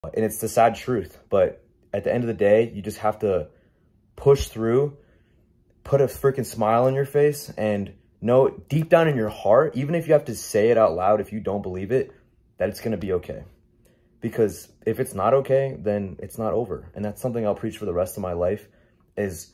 And it's the sad truth, but at the end of the day, you just have to push through, put a freaking smile on your face, and know deep down in your heart, even if you have to say it out loud, if you don't believe it, that it's going to be okay. Because if it's not okay, then it's not over. And that's something I'll preach for the rest of my life is...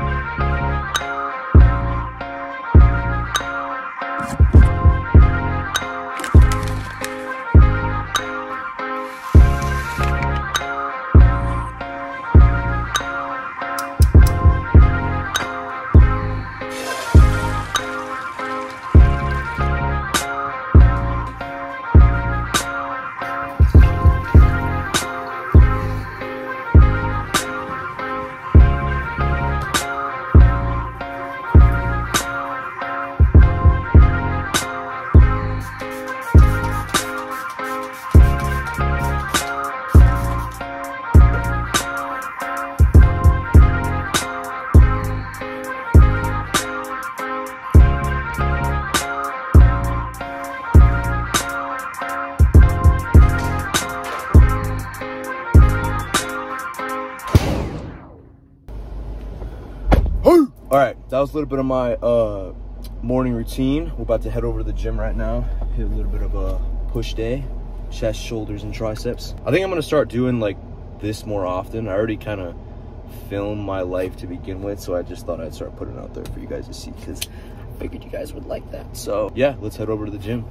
All right, that was a little bit of my morning routine. We're about to head over to the gym right now. Hit a little bit of a push day, chest, shoulders, and triceps. I think I'm gonna start doing like this more often. I already kind of filmed my life to begin with, so I just thought I'd start putting it out there for you guys to see because I figured you guys would like that. So yeah, let's head over to the gym.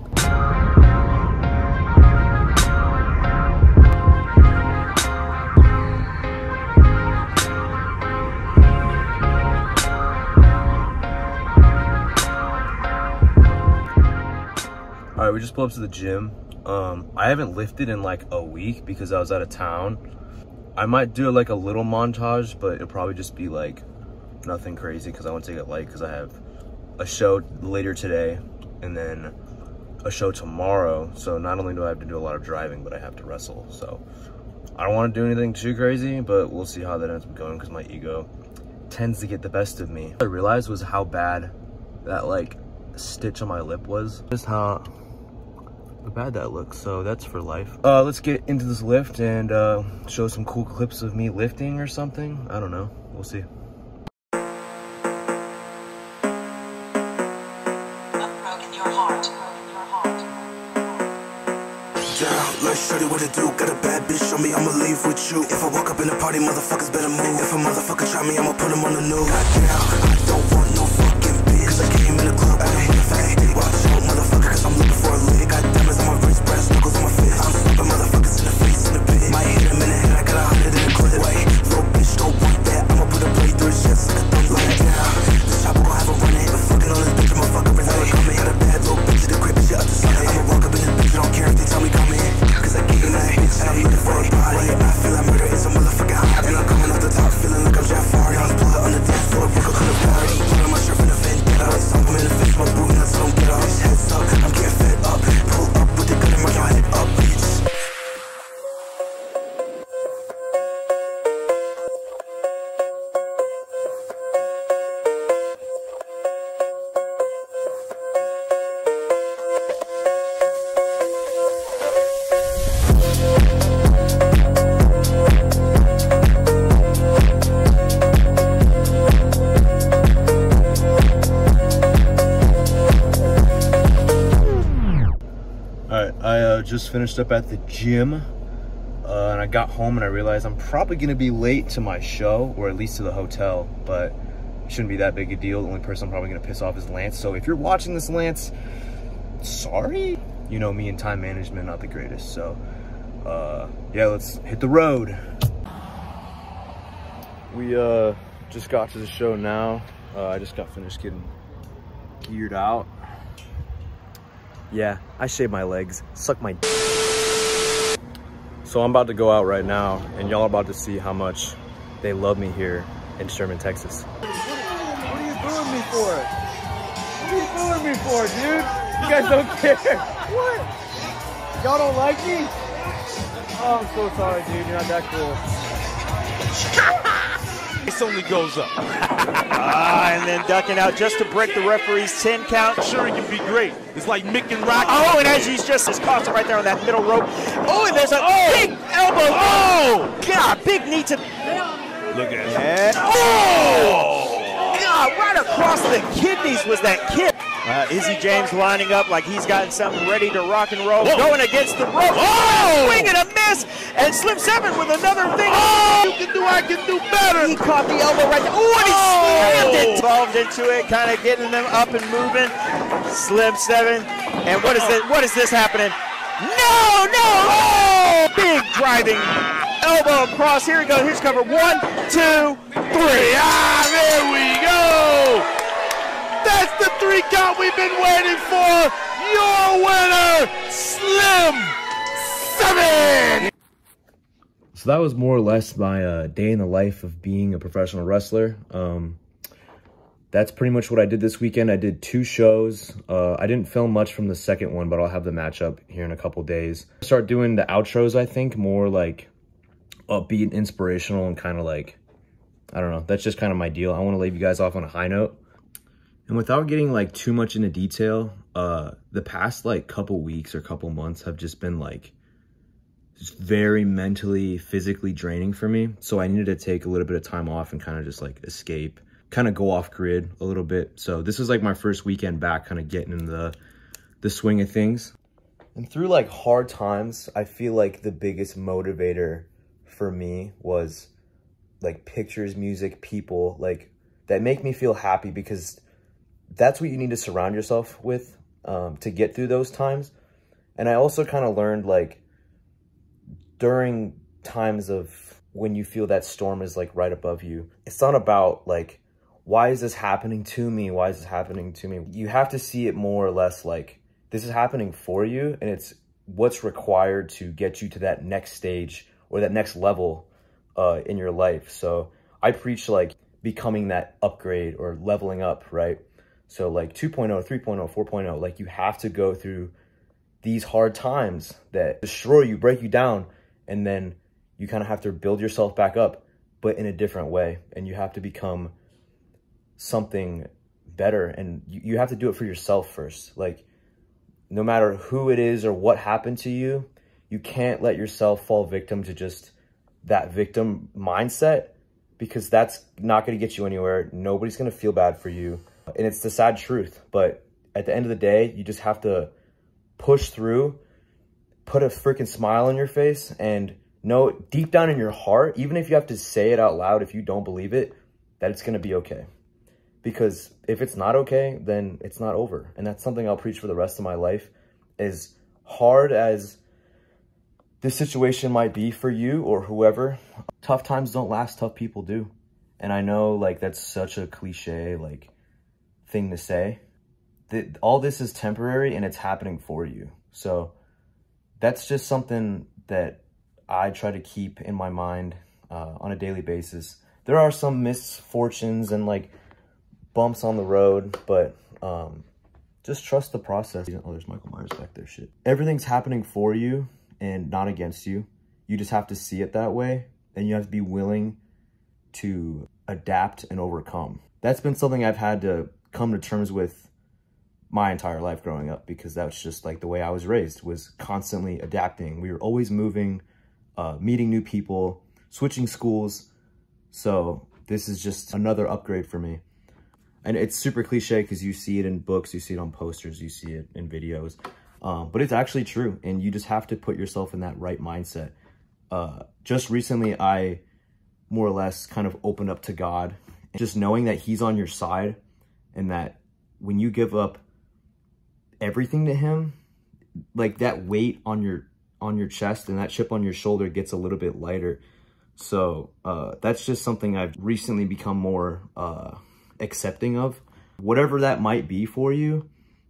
All right, we just pulled up to the gym. I haven't lifted in like a week because I was out of town. I might do like a little montage, but it'll probably just be like nothing crazy because I want to take it light because I have a show later today and then a show tomorrow. So not only do I have to do a lot of driving, but I have to wrestle. So I don't want to do anything too crazy, but we'll see how that ends up going because my ego tends to get the best of me. What I realized was how bad that like stitch on my lip was. Just how bad that looks. So that's for life. Let's get into this lift and show some cool clips of me lifting or something. I don't know, we'll see. Shorty, what it do? Got a bad bitch, show me I'ma leave with you. If I walk up in the party, motherfuckers better move. If a motherfucker try me, I'ma put him on the news. Goddamn, I don't want no fucking bitch, cause I came in the club with a fake. Watch out, motherfucker, cause I'm looking for a lick. Got diamonds on my wrist, brass knuckles on my fist. I'm stomping motherfuckers in the face in the pit. Might hit him in the head, I got 100 in the clip. Wait, little bitch, don't want that. I'ma put a blade through his chest like a thumb like now. This chopper gon' have a run in. Fucking on this bitch, I'ma fuck her and let her come in. Got a bad little bitch in the crib, and she up to something. I'ma walk up in this bitch, I don't care if they tell me come in. Cause I gave that bitch and I'm looking for a body. I feel like murder is a motherfucking hobby. And I'm coming off the top, feeling like I'm Jeff Farr. Young blood on the dance floor, broke up to the party. Put on my shirt for the vendetta. I'm in the face, my boot nuts don't get off. Heads up, I'm getting fed up. Pull up with the gun and mark your head up, bitch. I just finished up at the gym and I got home and I realized I'm probably gonna be late to my show, or at least to the hotel, but it shouldn't be that big a deal. The only person I'm probably gonna piss off is Lance. So if you're watching this, Lance, sorry. You know me and time management, not the greatest. So yeah, let's hit the road. We just got to the show now. I just got finished getting geared out. Yeah, I shave my legs, suck my dick. So I'm about to go out right now, and y'all are about to see how much they love me here in Sherman, Texas. What are you booing me for? What are you booing me for, dude? You guys don't care. What? Y'all don't like me? Oh, I'm so sorry, dude. You're not that cool. This only goes up. And then ducking out just to break the referee's 10 count. Sure, he can be great. It's like Mick and Rocky. Oh, and as he's just caught right there on that middle rope. Oh, and there's a big elbow. Oh, God, big knee to. Look at it. Oh, God, right across the kidneys was that kick. Izzy James lining up like he's gotten something ready to rock and roll. Whoa. Going against the rope. Oh! Swing and a miss. And Slim 7 with another thing. Oh! You can do, I can do better. He caught the elbow right there. Oh, and he slammed it. Involved into it, kind of getting them up and moving. Slim 7. And what is this? What is this happening? No, no. Oh! Big driving elbow across. Here we go. Here's cover. 1, 2, 3. Ah, there we go. That's the 3 count we've been waiting for. Your winner, Slim 7. So that was more or less my day in the life of being a professional wrestler. That's pretty much what I did this weekend. I did 2 shows. I didn't film much from the second one, but I'll have the matchup here in a couple days. Start doing the outros, I think, more like upbeat, inspirational, and kind of like, I don't know. That's just kind of my deal. I want to leave you guys off on a high note. And without getting like too much into detail, the past like couple weeks or couple months have just been like just very mentally, physically draining for me. So I needed to take a little bit of time off and kind of just like escape, kind of go off grid a little bit. So this was like my first weekend back, kind of getting in the swing of things. And through like hard times, I feel like the biggest motivator for me was like pictures, music, people like that make me feel happy, because that's what you need to surround yourself with to get through those times. And I also kind of learned, like, during times of when you feel that storm is like right above you, it's not about like, why is this happening to me? Why is this happening to me? You have to see it more or less like this is happening for you, and it's what's required to get you to that next stage or that next level in your life. So I preach like becoming that upgrade or leveling up, right? So like 2.0, 3.0, 4.0, like you have to go through these hard times that destroy you, break you down, and then you kind of have to build yourself back up, but in a different way. And you have to become something better, and you have to do it for yourself first. Like, no matter who it is or what happened to you, you can't let yourself fall victim to just that victim mindset, because that's not going to get you anywhere. Nobody's going to feel bad for you. And it's the sad truth. But at the end of the day, you just have to push through, put a freaking smile on your face, and know deep down in your heart, even if you have to say it out loud, if you don't believe it, that it's going to be okay. Because if it's not okay, then it's not over. And that's something I'll preach for the rest of my life. As hard as this situation might be for you or whoever, tough times don't last, tough people do. And I know like that's such a cliche like thing to say. That all this is temporary and it's happening for you. So that's just something that I try to keep in my mind on a daily basis. There are some misfortunes and like bumps on the road, but just trust the process. Oh, there's Michael Myers back there, shit. Everything's happening for you and not against you. You just have to see it that way, and you have to be willing to adapt and overcome. That's been something I've had to come to terms with my entire life growing up, because that's just like the way I was raised, was constantly adapting. We were always moving, meeting new people, switching schools. So this is just another upgrade for me. And it's super cliche because you see it in books, you see it on posters, you see it in videos. But it's actually true, and you just have to put yourself in that right mindset. Just recently, I more or less kind of opened up to God, just knowing that he's on your side, and that when you give up everything to him, like that weight on your chest and that chip on your shoulder gets a little bit lighter. So that's just something I've recently become more accepting of. Whatever that might be for you,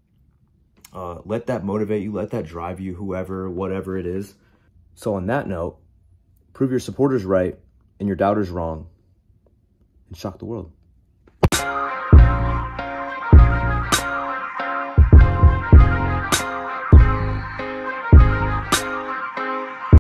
let that motivate you, let that drive you, whatever it is. So on that note, prove your supporters right and your doubters wrong, and shock the world.